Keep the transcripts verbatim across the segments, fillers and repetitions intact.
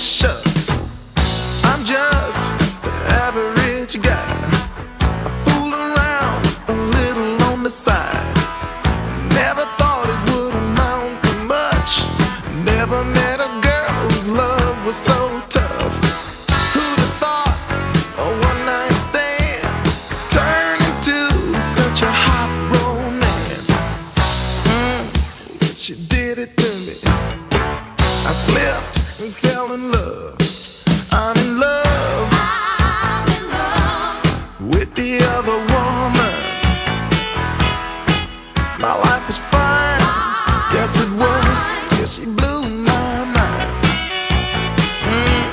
shucks, I'm just the average guy. I fool around a little on the side. Never thought it would amount to much. Never met a girl whose love was so tough. Who'd have thought a one night stand turned into such a hot romance? Mm, she did it to me. I slipped and fell in love. I'm in love, I'm in love with the other woman. My life was fine, yes it was, till she blew my mind. Mm.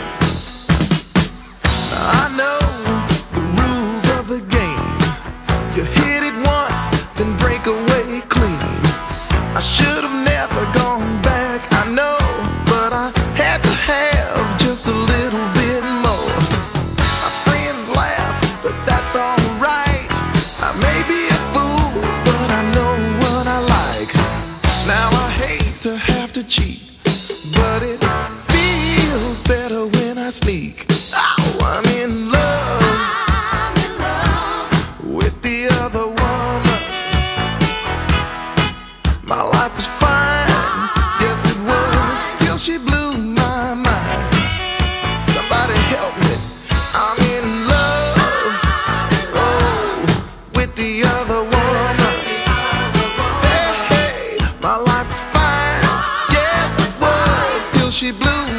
Now I know the rules of the game. You hit it once, then break away clean. I should have never gone back, I know, but I had to have just a little bit more. My friends laugh, but that's alright. I may be a fool, but I know what I like. Now I hate to have to cheat, but it feels better when I sneak. Oh, I'm in love, I'm in love with the other woman. My life was fine, yes it was, till she blew my mind. Somebody help me, I'm in love, oh, with the other woman. Hey, hey, my life was fine, yes it was, till she blew